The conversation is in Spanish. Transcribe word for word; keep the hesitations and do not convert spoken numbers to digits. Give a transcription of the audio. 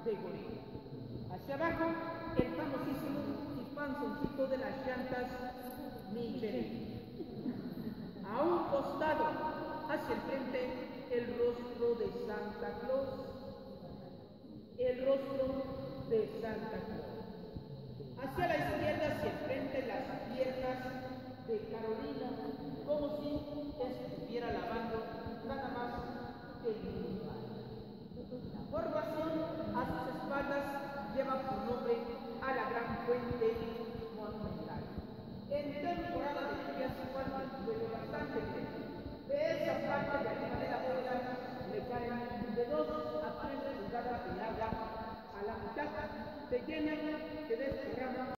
de gorila. Hacia abajo, el famosísimo chispanzoncito de las llantas Michelin. A un costado, hacia el frente, el rostro de Santa Claus. El rostro de Santa Claus. Hacia la izquierda, hacia el frente, las piernas de Carolina, como si estuviera lavando nada más que el municipal. La formación a sus espaldas lleva por nombre a la gran fuente monumental. En temporada de lluvias, cuando llueve bastante, de esa parte de arriba de la bola le caen de dos a tres pulgadas de agua a la mitad, se llena, se desparrama